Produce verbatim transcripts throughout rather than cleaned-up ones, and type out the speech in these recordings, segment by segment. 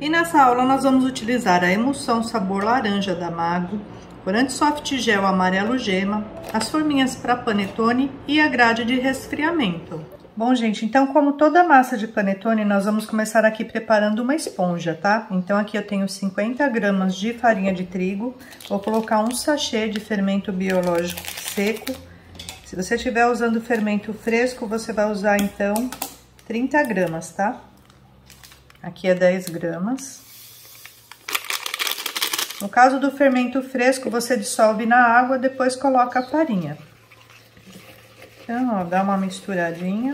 E nessa aula nós vamos utilizar a emulsão sabor laranja da Magro, corante soft gel amarelo gema, as forminhas para panetone e a grade de resfriamento. Bom, gente, então como toda massa de panetone, nós vamos começar aqui preparando uma esponja, tá? Então aqui eu tenho cinquenta gramas de farinha de trigo, vou colocar um sachê de fermento biológico seco. Se você estiver usando fermento fresco, você vai usar então trinta gramas, tá? Aqui é dez gramas. No caso do fermento fresco, você dissolve na água, depois coloca a farinha. Então, ó, dá uma misturadinha.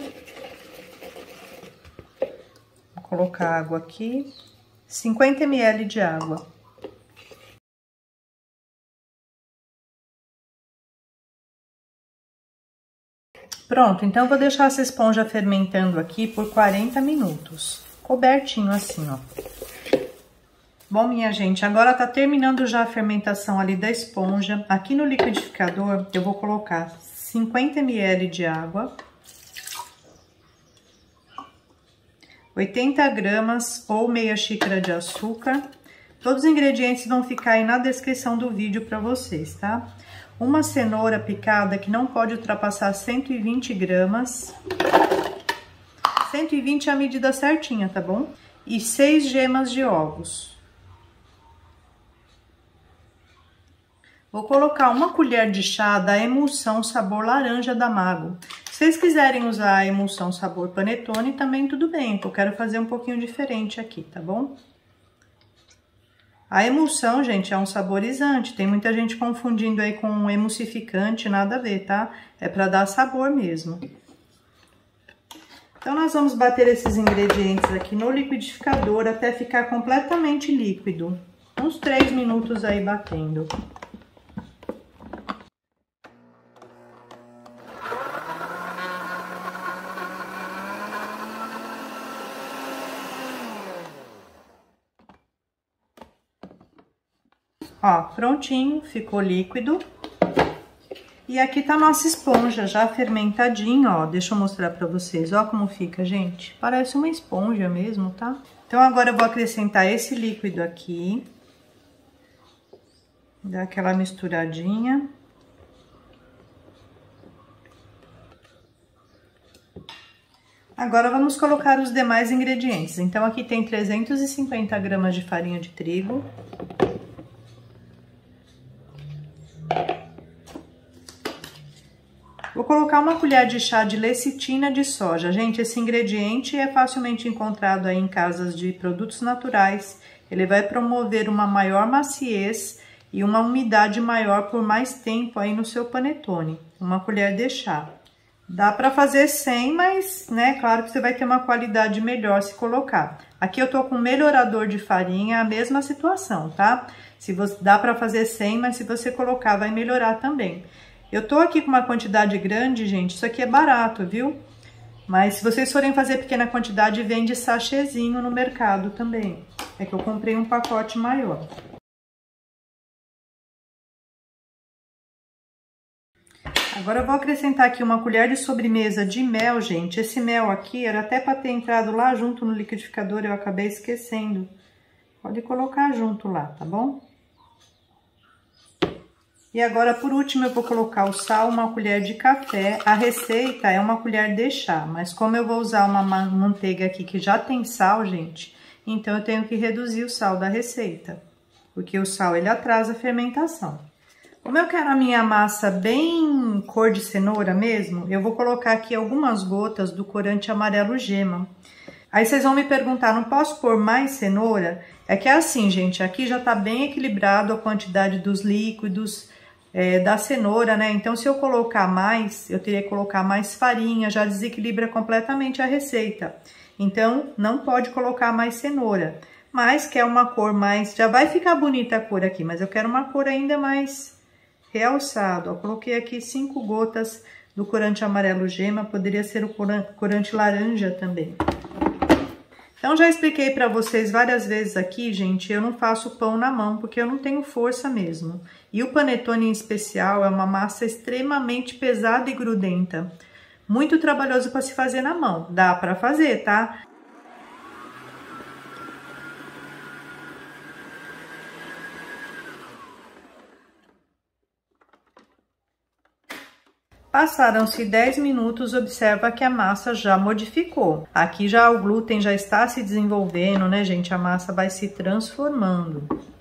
Vou colocar água aqui. cinquenta mililitros de água. Pronto, então eu vou deixar essa esponja fermentando aqui por quarenta minutos. Cobertinho assim, ó. Bom, minha gente, agora tá terminando já a fermentação ali da esponja. Aqui no liquidificador, eu vou colocar cinquenta mililitros de água, oitenta gramas ou meia xícara de açúcar. Todos os ingredientes vão ficar aí na descrição do vídeo para vocês, tá? Uma cenoura picada que não pode ultrapassar cento e vinte gramas. cento e vinte é a medida certinha, tá bom? E seis gemas de ovos. Vou colocar uma colher de chá da emulsão sabor laranja da Magro. Se vocês quiserem usar a emulsão sabor panetone, também tudo bem, eu quero fazer um pouquinho diferente aqui, tá bom? A emulsão, gente, é um saborizante, tem muita gente confundindo aí com um emulsificante, nada a ver, tá? É pra dar sabor mesmo. Então, nós vamos bater esses ingredientes aqui no liquidificador até ficar completamente líquido. Uns três minutos aí batendo. Ó, prontinho, ficou líquido. E aqui tá a nossa esponja já fermentadinha, ó. Deixa eu mostrar pra vocês, ó como fica, gente. Parece uma esponja mesmo, tá? Então, agora eu vou acrescentar esse líquido aqui. Dar aquela misturadinha. Agora, vamos colocar os demais ingredientes. Então, aqui tem trezentos e cinquenta gramas de farinha de trigo. Vou colocar uma colher de chá de lecitina de soja. Gente, esse ingrediente é facilmente encontrado aí em casas de produtos naturais. Ele vai promover uma maior maciez e uma umidade maior por mais tempo aí no seu panetone. Uma colher de chá. Dá para fazer sem, mas, né, claro que você vai ter uma qualidade melhor se colocar. Aqui eu tô com melhorador de farinha, a mesma situação, tá? Se você, dá para fazer sem, mas se você colocar, vai melhorar também. Eu tô aqui com uma quantidade grande, gente, isso aqui é barato, viu? Mas se vocês forem fazer pequena quantidade, vende sachêzinho no mercado também. É que eu comprei um pacote maior. Agora eu vou acrescentar aqui uma colher de sobremesa de mel, gente. Esse mel aqui era até para ter entrado lá junto no liquidificador, eu acabei esquecendo. Pode colocar junto lá, tá bom? E agora, por último, eu vou colocar o sal, uma colher de café. A receita é uma colher de chá, mas como eu vou usar uma manteiga aqui que já tem sal, gente, então eu tenho que reduzir o sal da receita, porque o sal, ele atrasa a fermentação. Como eu quero a minha massa bem cor de cenoura mesmo, eu vou colocar aqui algumas gotas do corante amarelo gema. Aí vocês vão me perguntar, não posso pôr mais cenoura? É que é assim, gente, aqui já tá bem equilibrado a quantidade dos líquidos, É, da cenoura, né? Então, se eu colocar mais, eu teria que colocar mais farinha, já desequilibra completamente a receita. Então, não pode colocar mais cenoura. Mas quer uma cor mais... Já vai ficar bonita a cor aqui, mas eu quero uma cor ainda mais realçada. Eu coloquei aqui cinco gotas do corante amarelo gema, poderia ser o corante laranja também. Então, já expliquei para vocês várias vezes aqui, gente, eu não faço pão na mão, porque eu não tenho força mesmo. E o panetone em especial é uma massa extremamente pesada e grudenta. Muito trabalhoso para se fazer na mão. Dá para fazer, tá? Passaram-se dez minutos, observa que a massa já modificou. Aqui já o glúten já está se desenvolvendo, né, gente? A massa vai se transformando.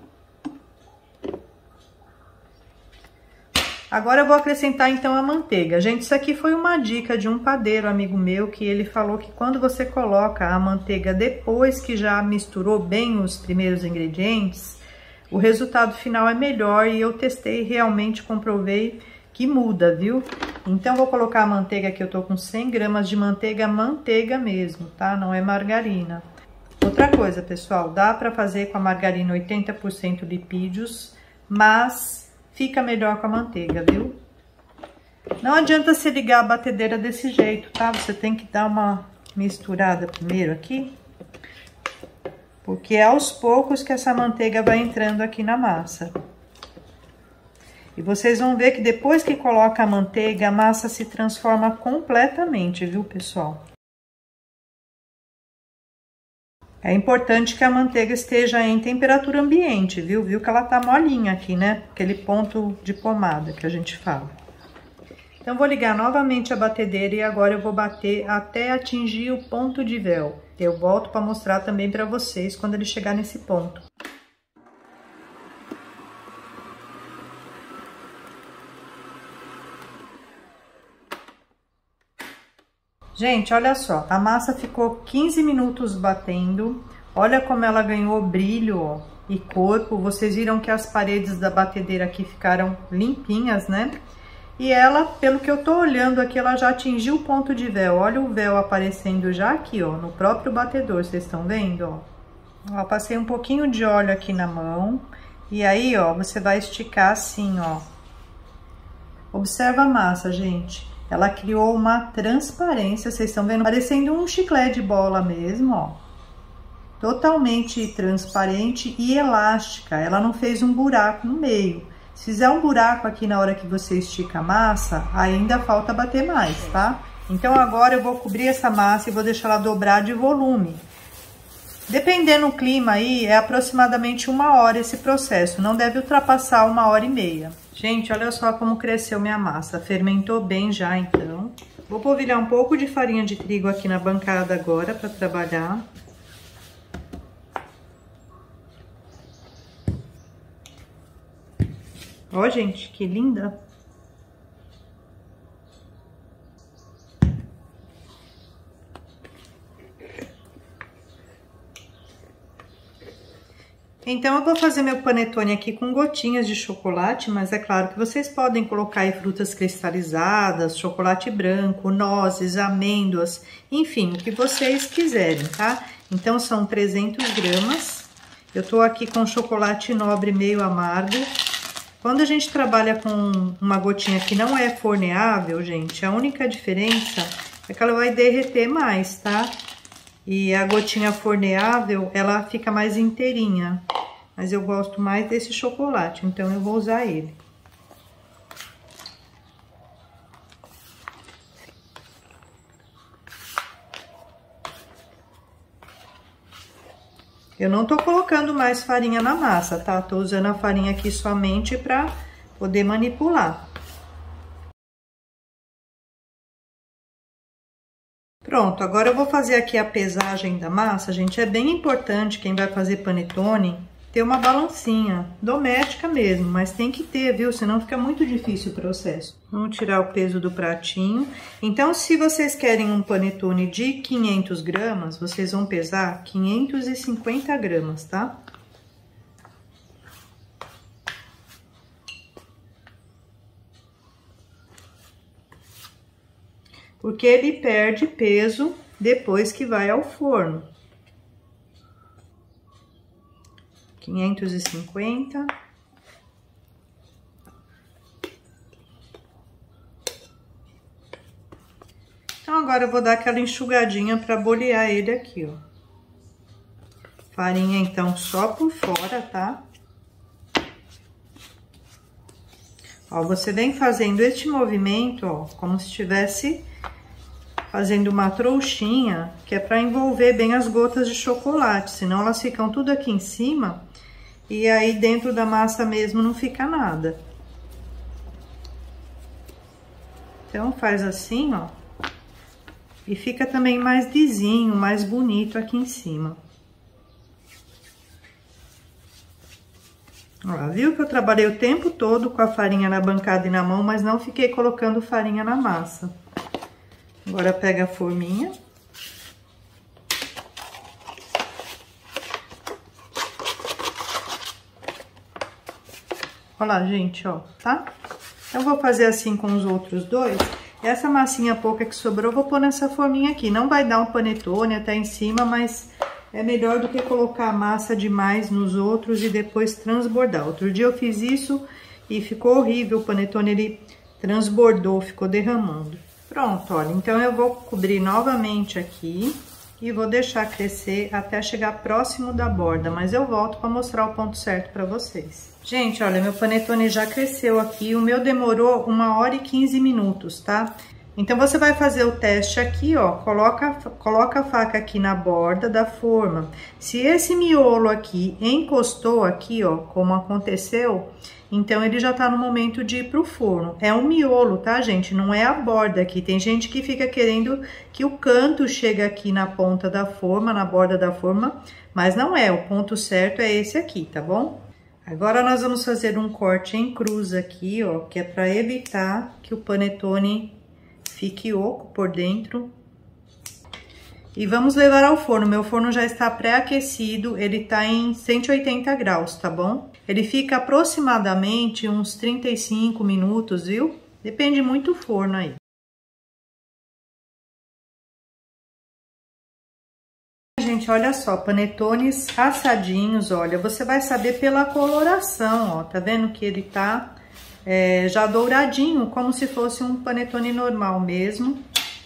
Agora eu vou acrescentar então a manteiga. Gente, isso aqui foi uma dica de um padeiro amigo meu, que ele falou que quando você coloca a manteiga depois que já misturou bem os primeiros ingredientes, o resultado final é melhor, e eu testei e realmente comprovei que muda, viu? Então, vou colocar a manteiga aqui, eu tô com cem gramas de manteiga, manteiga mesmo, tá? Não é margarina. Outra coisa, pessoal, dá pra fazer com a margarina oitenta por cento lipídios, mas fica melhor com a manteiga, viu? Não adianta se ligar a batedeira desse jeito, tá? Você tem que dar uma misturada primeiro aqui, porque é aos poucos que essa manteiga vai entrando aqui na massa. E vocês vão ver que depois que coloca a manteiga, a massa se transforma completamente, viu, pessoal? É importante que a manteiga esteja em temperatura ambiente, viu? Viu que ela tá molinha aqui, né? Aquele ponto de pomada que a gente fala. Então, vou ligar novamente a batedeira e agora eu vou bater até atingir o ponto de véu. Eu volto para mostrar também para vocês quando ele chegar nesse ponto. Gente, olha só, a massa ficou quinze minutos batendo, olha como ela ganhou brilho, ó, e corpo. Vocês viram que as paredes da batedeira aqui ficaram limpinhas, né? E ela, pelo que eu tô olhando aqui, ela já atingiu o ponto de véu. Olha o véu aparecendo já aqui, ó, no próprio batedor, vocês estão vendo, ó? Eu passei um pouquinho de óleo aqui na mão, e aí, ó, você vai esticar assim, ó. Observa a massa, gente. Ela criou uma transparência, vocês estão vendo? Parecendo um chiclete de bola mesmo, ó. Totalmente transparente e elástica. Ela não fez um buraco no meio. Se fizer um buraco aqui na hora que você estica a massa, ainda falta bater mais, tá? Então, agora eu vou cobrir essa massa e vou deixar ela dobrar de volume. Dependendo do clima aí, é aproximadamente uma hora esse processo. Não deve ultrapassar uma hora e meia. Gente, olha só como cresceu minha massa. Fermentou bem já, então. Vou polvilhar um pouco de farinha de trigo aqui na bancada agora para trabalhar. Ó, gente, que linda! Então, eu vou fazer meu panetone aqui com gotinhas de chocolate, mas é claro que vocês podem colocar aí frutas cristalizadas, chocolate branco, nozes, amêndoas, enfim, o que vocês quiserem, tá? Então, são trezentas gramas. Eu tô aqui com chocolate nobre meio amargo. Quando a gente trabalha com uma gotinha que não é forneável, gente, a única diferença é que ela vai derreter mais, tá? E a gotinha forneável, ela fica mais inteirinha. Mas eu gosto mais desse chocolate, então eu vou usar ele. Eu não tô colocando mais farinha na massa, tá? Tô usando a farinha aqui somente pra poder manipular. Pronto, agora eu vou fazer aqui a pesagem da massa, gente. É bem importante, quem vai fazer panetone, ter uma balancinha, doméstica mesmo, mas tem que ter, viu? Senão fica muito difícil o processo. Vamos tirar o peso do pratinho. Então, se vocês querem um panetone de quinhentas gramas, vocês vão pesar quinhentas e cinquenta gramas, tá? Porque ele perde peso depois que vai ao forno. quinhentas e cinquenta. Então, agora eu vou dar aquela enxugadinha para bolear ele aqui, ó. Farinha, então, só por fora, tá? Ó, você vem fazendo este movimento, ó, como se estivesse fazendo uma trouxinha, que é para envolver bem as gotas de chocolate, senão elas ficam tudo aqui em cima e aí dentro da massa mesmo não fica nada. Então, faz assim, ó. E fica também mais lisinho, mais bonito aqui em cima. Ó, viu que eu trabalhei o tempo todo com a farinha na bancada e na mão, mas não fiquei colocando farinha na massa. Agora pega a forminha. Olha lá, gente, ó, tá? Eu vou fazer assim com os outros dois. Essa massinha pouca que sobrou, eu vou pôr nessa forminha aqui. Não vai dar um panetone até em cima, mas é melhor do que colocar massa demais nos outros e depois transbordar. Outro dia eu fiz isso e ficou horrível. O panetone, ele transbordou, ficou derramando. Pronto, olha. Então, eu vou cobrir novamente aqui e vou deixar crescer até chegar próximo da borda. Mas eu volto para mostrar o ponto certo para vocês. Gente, olha, meu panetone já cresceu aqui, o meu demorou uma hora e quinze minutos, tá? Então, você vai fazer o teste aqui, ó, coloca, coloca a faca aqui na borda da forma. Se esse miolo aqui encostou aqui, ó, como aconteceu, então ele já tá no momento de ir pro forno. É um miolo, tá, gente? Não é a borda aqui. Tem gente que fica querendo que o canto chegue aqui na ponta da forma, na borda da forma, mas não é. O ponto certo é esse aqui, tá bom? Agora, nós vamos fazer um corte em cruz aqui, ó, que é para evitar que o panetone fique oco por dentro. E vamos levar ao forno. Meu forno já está pré-aquecido, ele tá em cento e oitenta graus, tá bom? Ele fica aproximadamente uns trinta e cinco minutos, viu? Depende muito do forno aí. Gente, olha só, panetones assadinhos, olha, você vai saber pela coloração, ó, tá vendo que ele tá é, já douradinho, como se fosse um panetone normal mesmo.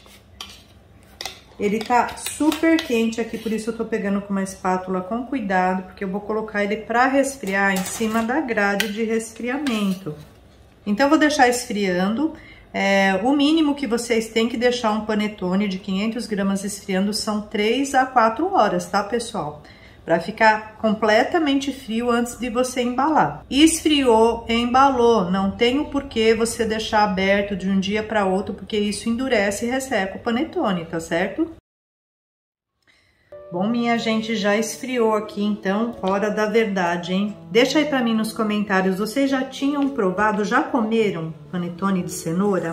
Ele tá super quente aqui, por isso eu tô pegando com uma espátula com cuidado, porque eu vou colocar ele pra resfriar em cima da grade de resfriamento. Então, eu vou deixar esfriando. É, o mínimo que vocês têm que deixar um panetone de quinhentas gramas esfriando são três a quatro horas, tá, pessoal? Para ficar completamente frio antes de você embalar. Esfriou, embalou, não tem o porquê você deixar aberto de um dia para outro, porque isso endurece e resseca o panetone, tá certo? Bom, minha gente, já esfriou aqui, então, hora da verdade, hein? Deixa aí pra mim nos comentários, vocês já tinham provado, já comeram panetone de cenoura?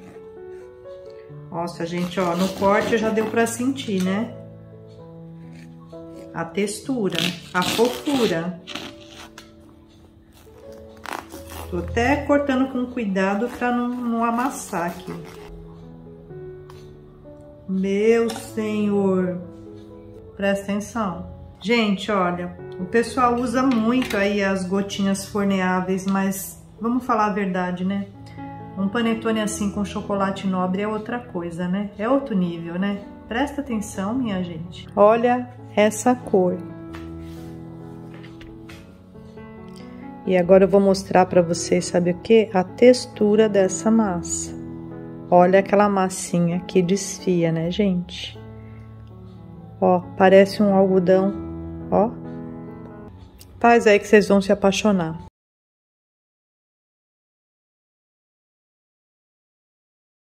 Nossa, gente, ó, no corte já deu pra sentir, né? A textura, a fofura. Tô até cortando com cuidado pra não, não amassar aqui. Meu Senhor! Presta atenção. Gente, olha, o pessoal usa muito aí as gotinhas forneáveis, mas vamos falar a verdade, né? Um panetone assim com chocolate nobre é outra coisa, né? É outro nível, né? Presta atenção, minha gente. Olha essa cor. E agora eu vou mostrar pra vocês, sabe o que? A textura dessa massa. Olha aquela massinha que desfia, né, gente? Ó, parece um algodão, ó. Faz aí que vocês vão se apaixonar.